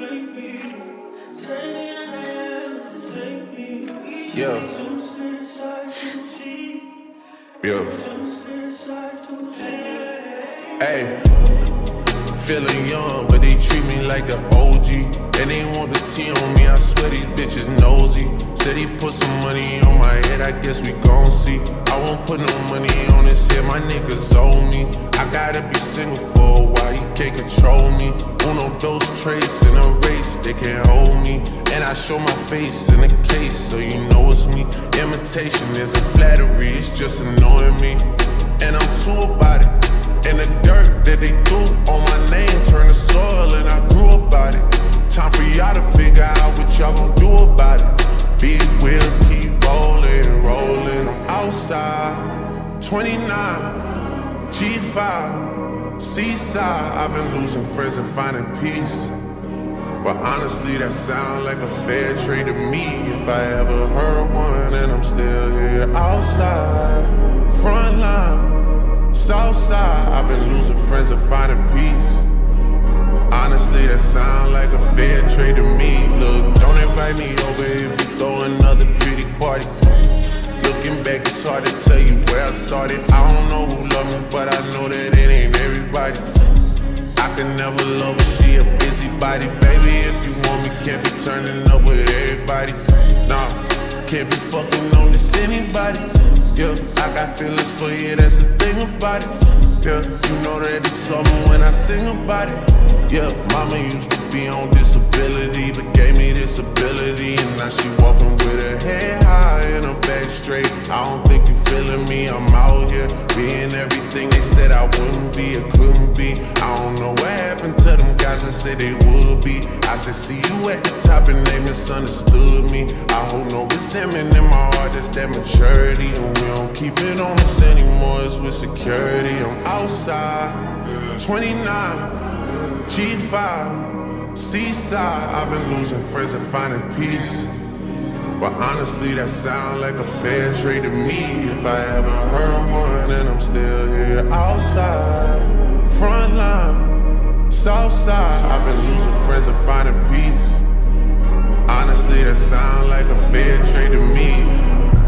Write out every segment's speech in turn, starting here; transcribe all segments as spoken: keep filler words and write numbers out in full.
Yeah. Yeah. Hey. Feeling young, but they treat me like the O G. And they want the T on me, I swear these bitches nosy. Said he put some money on my head, I guess we gon' see. I won't put no money on his head, my niggas owe me. I gotta be single for a while, you can't control me. Uno, those traits in a race, they can't hold me. And I show my face in a case, so you know it's me. Imitation isn't flattery, it's just annoying me. And I'm too about it. And the dirt that they threw on my name turned to soil, and I grew about it. Time for y'all to figure out what y'all gon' do about it. Big wheels keep rolling, rolling. I'm outside, twenty-nine, G five, Seaside. I've been losing friends and finding peace. But honestly, that sound like a fair trade to me. If I ever heard one, and I'm still here outside, front line, south side. I've been losing friends and finding peace. Honestly, that sound like a fair trade to me. Look, don't invite me over if you throw another pretty party. Looking back, it's hard to tell you where I started. I don't know who loved me, but I know that it ain't everybody. I can never love her, she a busybody. Baby, if you want me, can't be turning up with everybody. Nah, can't be fucking on this anybody. Yeah, I got feelings for you, that's the thing about it. Yeah, you know that it's something when I sing about it. Yeah, mama used to be on disability, but gave me this ability. And now she walking with her head high and her back straight. I don't think you feeling me, I'm out here being everything they said I wouldn't be or couldn't be. I don't know what happened to them guys that said they would be. I said see you at the top and they misunderstood me. I hold no resentment in my heart, that's that maturity. And we don't keep it on us anymore, it's with security. I'm outside, twenty-nine, G five, Seaside. I've been losing friends and finding peace. But honestly, that sound like a fair trade to me. If I ever heard one, and I'm still here outside, front line, south side. I've been losing friends and finding peace. Honestly, that sound like a fair trade to me.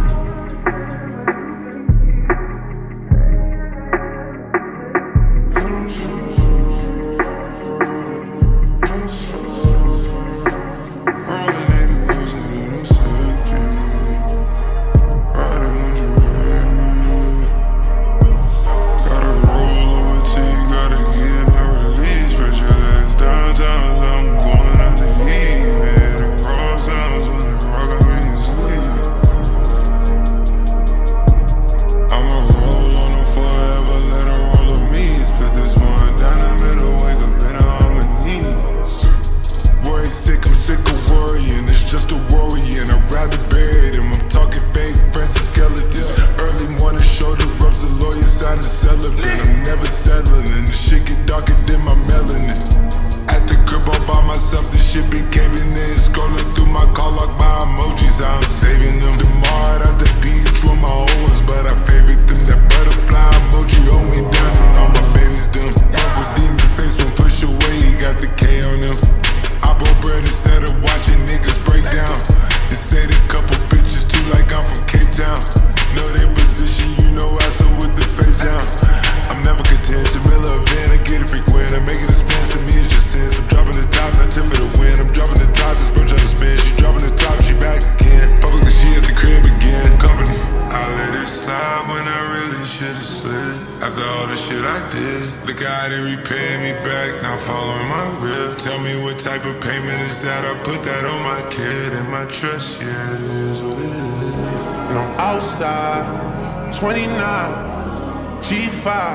twenty-nine, G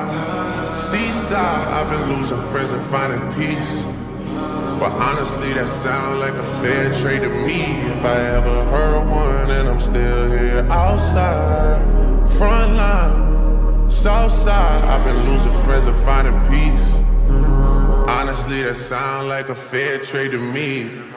five, Seaside. I've been losing friends and finding peace. But honestly, that sound like a fair trade to me. If I ever heard one, and I'm still here outside, front line, south side. I've been losing friends and finding peace. Honestly, that sound like a fair trade to me.